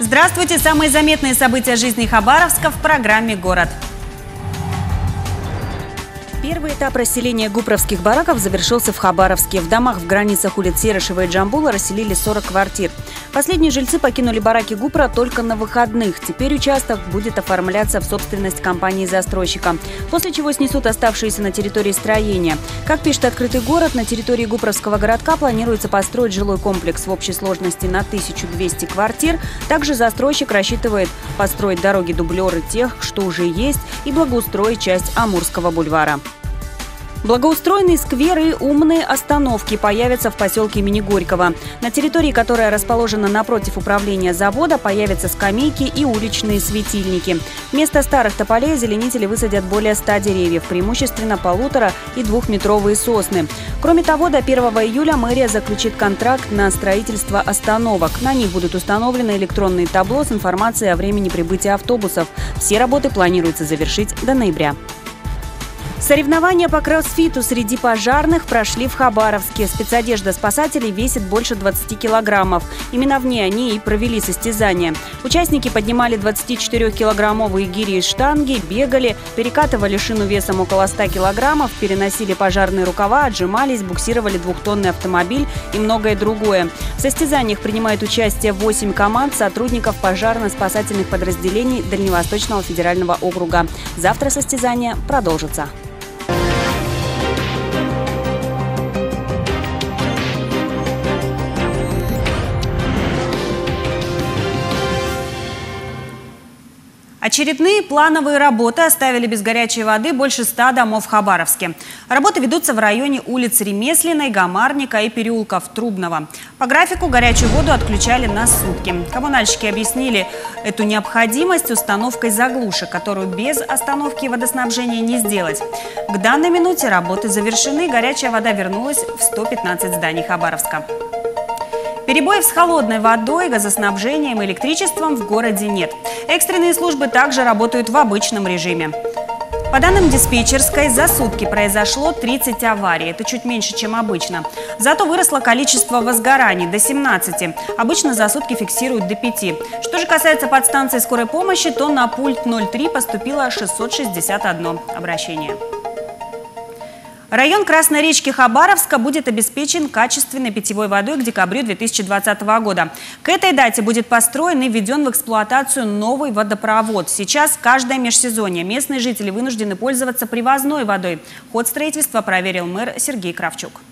Здравствуйте! Самые заметные события жизни Хабаровска в программе «Город». Первый этап расселения гупровских бараков завершился в Хабаровске. В домах в границах улиц Серышева и Джамбула расселили 40 квартир. Последние жильцы покинули бараки Гупра только на выходных. Теперь участок будет оформляться в собственность компании-застройщика, после чего снесут оставшиеся на территории строения. Как пишет «Открытый город», на территории Гупровского городка планируется построить жилой комплекс в общей сложности на 1200 квартир. Также застройщик рассчитывает построить дороги-дублеры тех, что уже есть, и благоустроить часть Амурского бульвара. Благоустроенные скверы и умные остановки появятся в поселке имени Горького. На территории, которая расположена напротив управления завода, появятся скамейки и уличные светильники. Вместо старых тополей озеленители высадят более 100 деревьев, преимущественно 1,5- и 2-метровые сосны. Кроме того, до 1 июля мэрия заключит контракт на строительство остановок. На них будут установлены электронные табло с информацией о времени прибытия автобусов. Все работы планируется завершить до ноября. Соревнования по кроссфиту среди пожарных прошли в Хабаровске. Спецодежда спасателей весит больше 20 килограммов. Именно в ней они и провели состязания. Участники поднимали 24-килограммовые гири из штанги, бегали, перекатывали шину весом около 100 килограммов, переносили пожарные рукава, отжимались, буксировали 2-тонный автомобиль и многое другое. В состязаниях принимают участие 8 команд сотрудников пожарно-спасательных подразделений Дальневосточного федерального округа. Завтра состязания продолжатся. Очередные плановые работы оставили без горячей воды больше 100 домов в Хабаровске. Работы ведутся в районе улиц Ремесленной, Гамарника и переулков Трубного. По графику горячую воду отключали на сутки. Коммунальщики объяснили эту необходимость установкой заглушек, которую без остановки водоснабжения не сделать. К данной минуте работы завершены, горячая вода вернулась в 115 зданий Хабаровска. Перебоев с холодной водой, газоснабжением и электричеством в городе нет. Экстренные службы также работают в обычном режиме. По данным диспетчерской, за сутки произошло 30 аварий. Это чуть меньше, чем обычно. Зато выросло количество возгораний до 17. Обычно за сутки фиксируют до 5. Что же касается подстанции скорой помощи, то на пульт 03 поступило 661 обращение. Район Красной речки Хабаровска будет обеспечен качественной питьевой водой к декабрю 2020 года. К этой дате будет построен и введен в эксплуатацию новый водопровод. Сейчас каждое межсезонье местные жители вынуждены пользоваться привозной водой. Ход строительства проверил мэр Сергей Кравчук.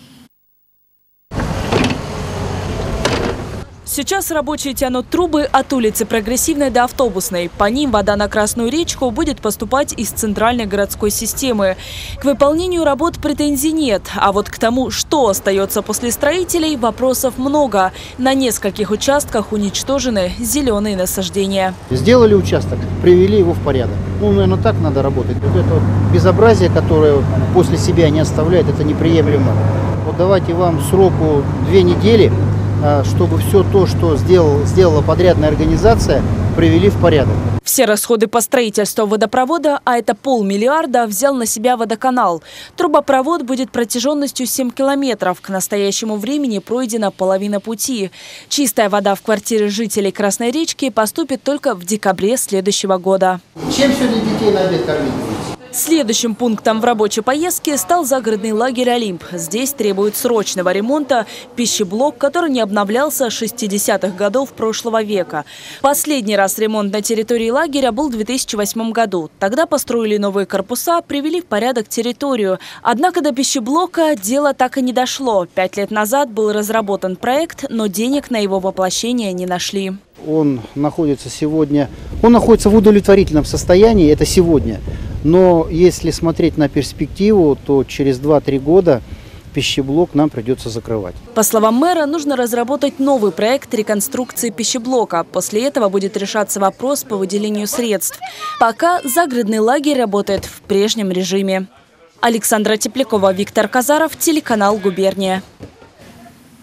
Сейчас рабочие тянут трубы от улицы Прогрессивной до Автобусной. По ним вода на Красную речку будет поступать из центральной городской системы. К выполнению работ претензий нет. А вот к тому, что остается после строителей, вопросов много. На нескольких участках уничтожены зеленые насаждения. Сделали участок, привели его в порядок. Ну, наверное, так надо работать. Вот это безобразие, которое после себя не оставляет, это неприемлемо. Вот давайте вам сроку 2 недели, чтобы все то, что сделала подрядная организация, привели в порядок. Все расходы по строительству водопровода, а это 500 миллиона, взял на себя водоканал. Трубопровод будет протяженностью 7 километров. К настоящему времени пройдена половина пути. Чистая вода в квартиры жителей Красной речки поступит только в декабре следующего года. Чем сегодня детей на обед кормить будете? Следующим пунктом в рабочей поездке стал загородный лагерь «Олимп». Здесь требуют срочного ремонта пищеблок, который не обновлялся с 60-х годов прошлого века. Последний раз ремонт на территории лагеря был в 2008 году. Тогда построили новые корпуса, привели в порядок территорию. Однако до пищеблока дело так и не дошло. 5 лет назад был разработан проект, но денег на его воплощение не нашли. Он находится в удовлетворительном состоянии, это сегодня. Но если смотреть на перспективу, то через 2-3 года пищеблок нам придется закрывать. По словам мэра, нужно разработать новый проект реконструкции пищеблока. После этого будет решаться вопрос по выделению средств. Пока загородный лагерь работает в прежнем режиме. Александра Теплякова, Виктор Казаров, телеканал «Губерния».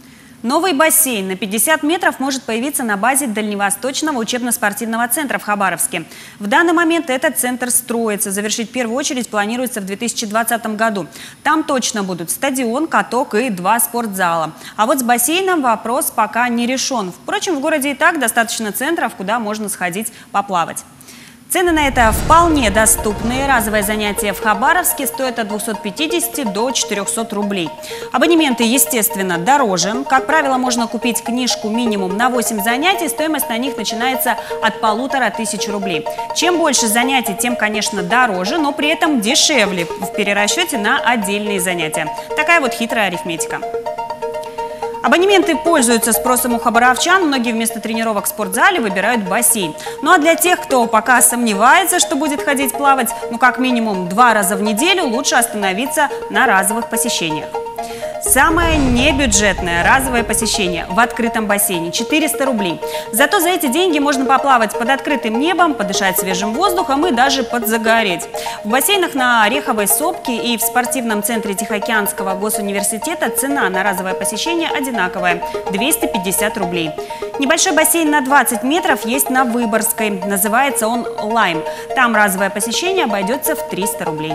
Новый бассейн на 50 метров может появиться на базе Дальневосточного учебно-спортивного центра в Хабаровске. В данный момент этот центр строится. Завершить в первую очередь планируется в 2020 году. Там точно будут стадион, каток и 2 спортзала. А вот с бассейном вопрос пока не решен. Впрочем, в городе и так достаточно центров, куда можно сходить поплавать. Цены на это вполне доступные. Разовое занятие в Хабаровске стоит от 250 до 400 рублей. Абонементы, естественно, дороже. Как правило, можно купить книжку минимум на 8 занятий. Стоимость на них начинается от 1500 рублей. Чем больше занятий, тем, конечно, дороже, но при этом дешевле в перерасчете на отдельные занятия. Такая вот хитрая арифметика. Абонементы пользуются спросом у хабаровчан. Многие вместо тренировок в спортзале выбирают бассейн. Ну а для тех, кто пока сомневается, что будет ходить плавать, как минимум 2 раза в неделю, лучше остановиться на разовых посещениях. Самое небюджетное разовое посещение в открытом бассейне – 400 рублей. Зато за эти деньги можно поплавать под открытым небом, подышать свежим воздухом и даже подзагореть. В бассейнах на Ореховой сопке и в спортивном центре Тихоокеанского госуниверситета цена на разовое посещение одинаковая – 250 рублей. Небольшой бассейн на 20 метров есть на Выборгской. Называется он «Лайм». Там разовое посещение обойдется в 300 рублей.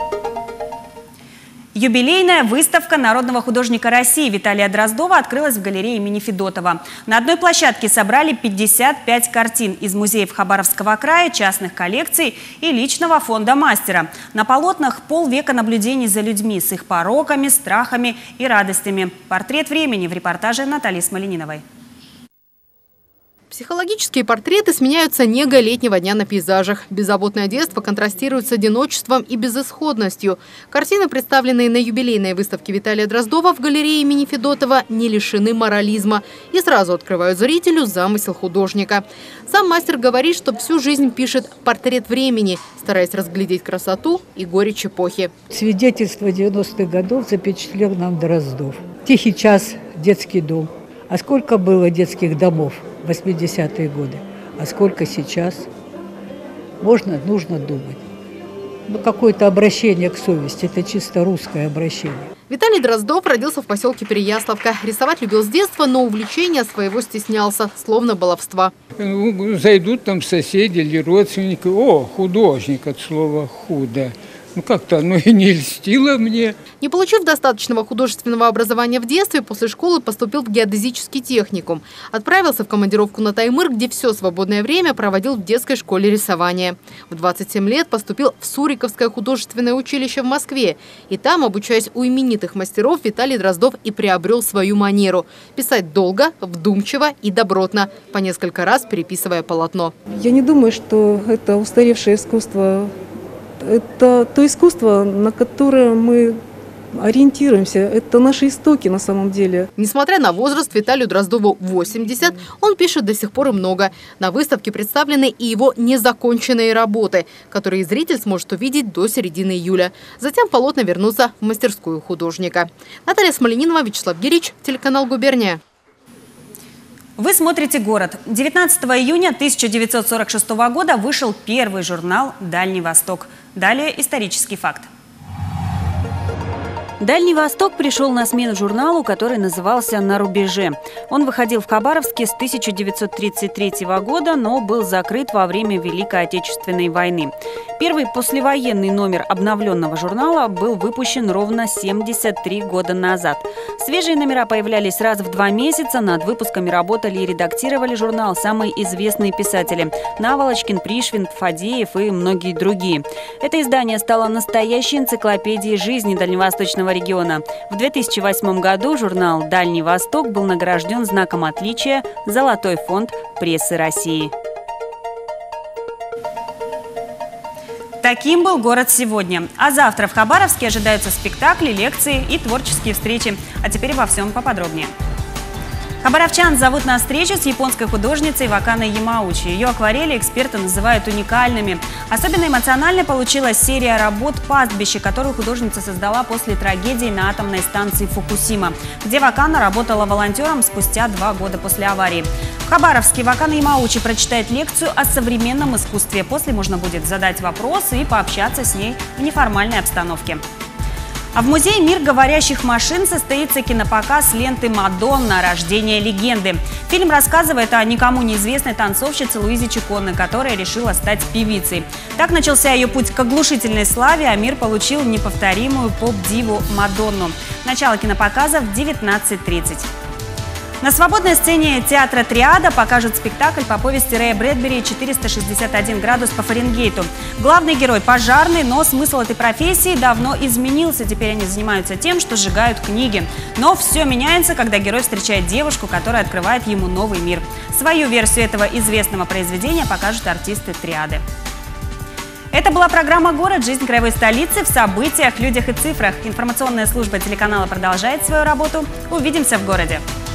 Юбилейная выставка народного художника России Виталия Дроздова открылась в галерее имени Федотова. На одной площадке собрали 55 картин из музеев Хабаровского края, частных коллекций и личного фонда мастера. На полотнах полвека наблюдений за людьми с их пороками, страхами и радостями. Портрет времени в репортаже Натальи Смолениновой. Психологические портреты сменяются негой летнего дня на пейзажах. Беззаботное детство контрастирует с одиночеством и безысходностью. Картины, представленные на юбилейной выставке Виталия Дроздова в галерее имени Федотова, не лишены морализма и сразу открывают зрителю замысел художника. Сам мастер говорит, что всю жизнь пишет портрет времени, стараясь разглядеть красоту и горечь эпохи. Свидетельство 90-х годов запечатлел нам Дроздов. «Тихий час», детский дом. А сколько было детских домов в 80-е годы? А сколько сейчас? Нужно думать. Какое-то обращение к совести. Это чисто русское обращение. Виталий Дроздов родился в поселке Переяславка. Рисовать любил с детства, но увлечения своего стеснялся, словно баловства. Зайдут там соседи или родственники. О, художник от слова «худо». Как-то оно и не льстило мне. Не получив достаточного художественного образования в детстве, после школы поступил в геодезический техникум. Отправился в командировку на Таймыр, где все свободное время проводил в детской школе рисования. В 27 лет поступил в Суриковское художественное училище в Москве. И там, обучаясь у именитых мастеров, Виталий Дроздов и приобрел свою манеру – писать долго, вдумчиво и добротно, по несколько раз переписывая полотно. Я не думаю, что это устаревшее искусство. Это то искусство, на которое мы ориентируемся. Это наши истоки на самом деле. Несмотря на возраст, Виталию Дроздову 80, он пишет до сих пор и много. На выставке представлены и его незаконченные работы, которые зритель сможет увидеть до середины июля. Затем полотна вернутся в мастерскую художника. Наталья Смолениновна, Вячеслав Гирич, телеканал «Губерния». Вы смотрите «Город». 19 июня 1946 года вышел первый журнал «Дальний Восток». Далее исторический факт. «Дальний Восток» пришел на смену журналу, который назывался «На рубеже». Он выходил в Хабаровске с 1933 года, но был закрыт во время Великой Отечественной войны. Первый послевоенный номер обновленного журнала был выпущен ровно 73 года назад. Свежие номера появлялись раз в 2 месяца. Над выпусками работали и редактировали журнал самые известные писатели – Наволочкин, Пришвин, Фадеев и многие другие. Это издание стало настоящей энциклопедией жизни дальневосточного региона. В 2008 году журнал «Дальний Восток» был награжден знаком отличия «Золотой фонд прессы России». Таким был город сегодня. А завтра в Хабаровске ожидаются спектакли, лекции и творческие встречи. А теперь обо всем поподробнее. Хабаровчан зовут на встречу с японской художницей Ваканой Ямаучи. Ее акварели эксперты называют уникальными. Особенно эмоциональной получилась серия работ «Пастбище», которую художница создала после трагедии на атомной станции Фукусима, где Вакана работала волонтером спустя 2 года после аварии. В Хабаровске Вакана Ямаучи прочитает лекцию о современном искусстве. После можно будет задать вопросы и пообщаться с ней в неформальной обстановке. А в музее «Мир говорящих машин» состоится кинопоказ ленты «Мадонна. Рождение легенды». Фильм рассказывает о никому неизвестной танцовщице Луизе Чиконне, которая решила стать певицей. Так начался ее путь к оглушительной славе, а мир получил неповторимую поп-диву Мадонну. Начало кинопоказа в 19:30. На свободной сцене театра «Триада» покажут спектакль по повести Рэя Брэдбери «461 градус по Фаренгейту». Главный герой – пожарный, но смысл этой профессии давно изменился. Теперь они занимаются тем, что сжигают книги. Но все меняется, когда герой встречает девушку, которая открывает ему новый мир. Свою версию этого известного произведения покажут артисты «Триады». Это была программа «Город. Жизнь краевой столицы» в событиях, людях и цифрах. Информационная служба телеканала продолжает свою работу. Увидимся в городе.